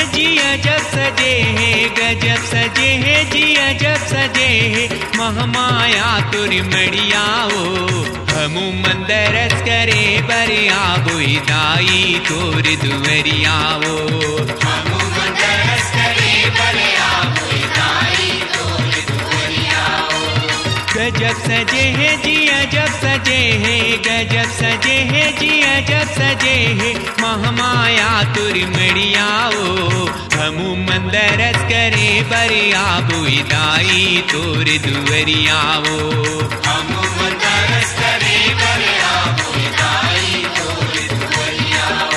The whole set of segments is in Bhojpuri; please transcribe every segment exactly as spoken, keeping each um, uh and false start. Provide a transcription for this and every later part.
हैं जी अजब सजे हैं, गजब सजे हैं जी अजब सजे हैं, महामाया तुर मड़ियाओ हमू मंदरस करे बरिया बुई दाई तोर दुवरियाओ। हमू मंदरस करे बरिया बुई दाई तोर दुवरियाओ। गजब सजे हैं जी अजब सजे हैं, गजब सजे हैं जी अजब सजे हैं, महामाया तुर मड़ियाओ हमू मंदरस करे बरिया बुई दाई तोर दुवरियाओ। हमू मंदरस करे बरिया बुई दाई तोर दुवरियाओ।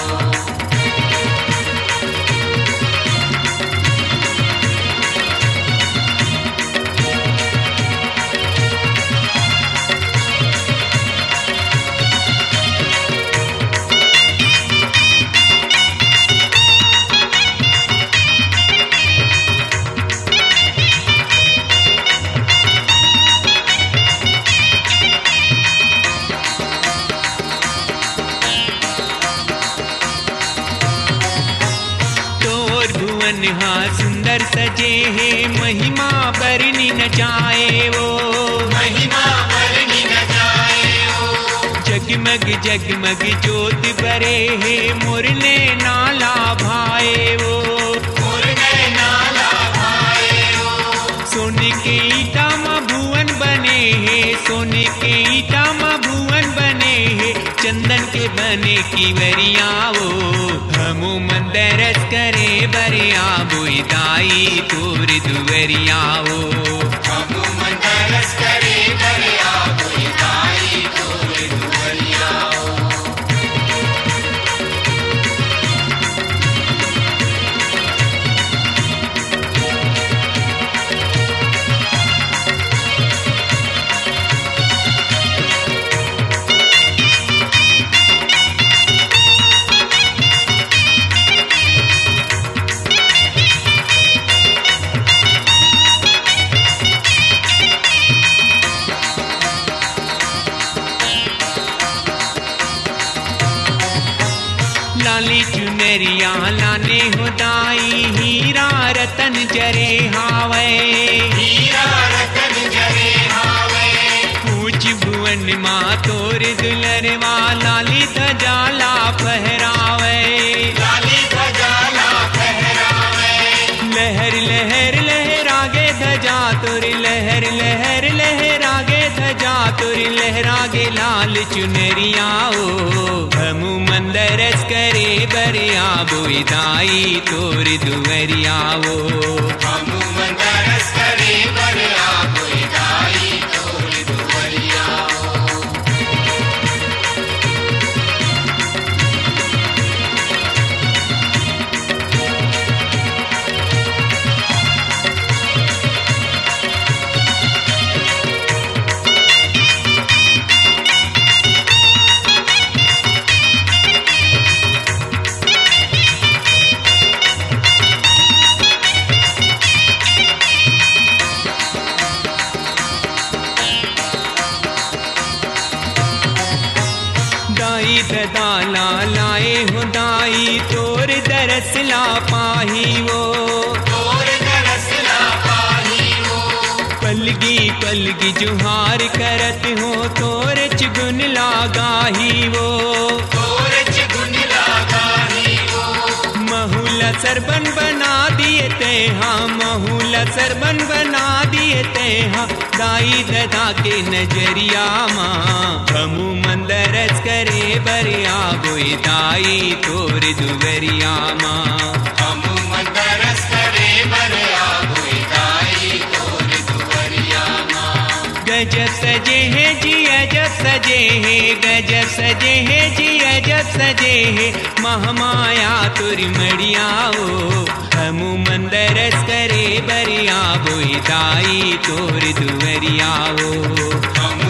हा सुंदर सजे है महिमा बरनी न जाए वो, महिमा बरनी न जाए वो। जगमग जगमग ज्योत बरे है मुरने नाला भाए वो, मुरने नाला भाए वो। सोने के ईटा में भुवन बने है, सोने के ईटा में भुवन बने है, चंदन के बने की वरियाओ हमू मंदरस करे बरिया बुई दाई तोर दुवरियाओ। हमू मंदरस करे बरिया बुई दाई तोर दुवरियाओ। लाली चुनरिया लाने हो दाई हीरा रतन जरे हावे, हीरा रतन जरे हावे। पूछ भुवन माँ तोर दुलरवा लाली धजाला फहरावे, लाली धजाला फहरावे। लहर लहर लहरागे धजा तोर लहर लहर लहरागे धजा तोर लहरागे लाल चुनरियाओ हमू मंदरस करे बरिया बुई दाई तोर दुवरियाओ। हमू मंदरस करे बरिया बुई दाई तोर दुवरियाओ। दाई दाला लाए हो दाई तोर दरस ला पाही वो, तोर दरस ला पाही वो। पलगी पलगी जुहार करत हो तोर चुगुन लगाही वो, तोर चुगुन लगाही वो। महूला सरबन बना दिए ते हाँ, महूला सरबन बना दिए ते हाँ, दाई ददा के नजरिया माँ हमू मंदरस करे बरिया बुई दाई तोर दुवरिया माँ। हमू मंदरस करे बरिया बुई दाई तोर दुवरिया माँ। गजब सजे हैं जी अजब सजे हैं, गजब सजे हैं जी अजब सजे हैं, महामाया तुर मड़ियाओ हमू मंदरस करे बरिया बुई दाई तोर दुवरियाओ।